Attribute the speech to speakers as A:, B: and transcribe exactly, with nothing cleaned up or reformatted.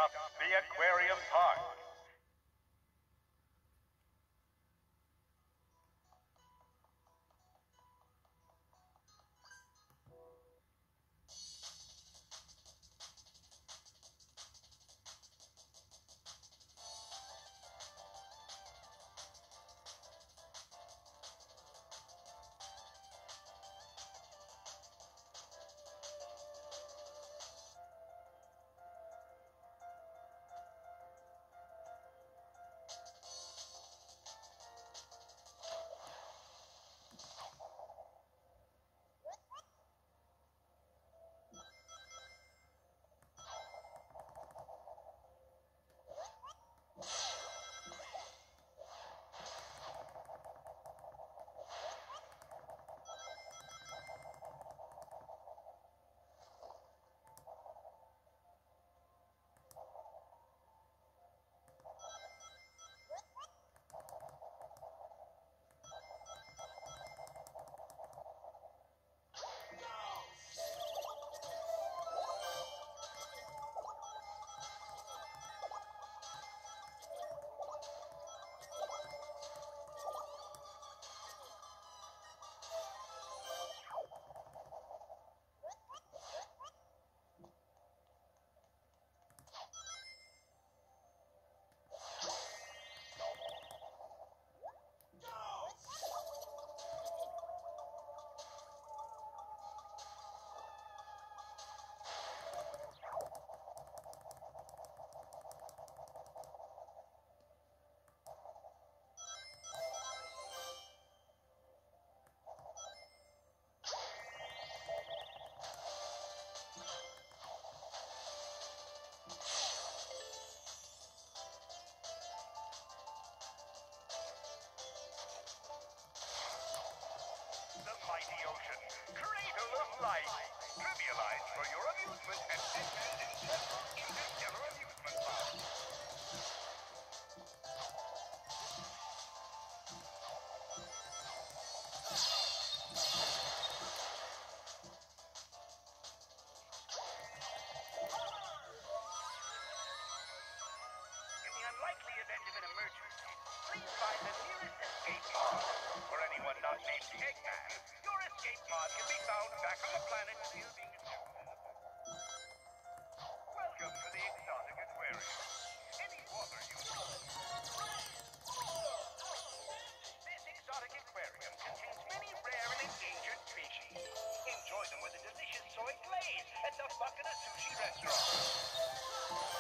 A: up the aquarium park. The mighty ocean, cradle of life, trivialized for your amusement and dismissed in several interstellar amusement parks. In the unlikely event of an emergency, please find the nearest escape pod. For anyone not named Eggman, your escape pod can be found back on the planet still being attempted. Welcome to the exotic aquarium. Any water you This exotic aquarium contains many rare and endangered species. Enjoy them with a delicious soy glaze at the Bucket of Sushi restaurant.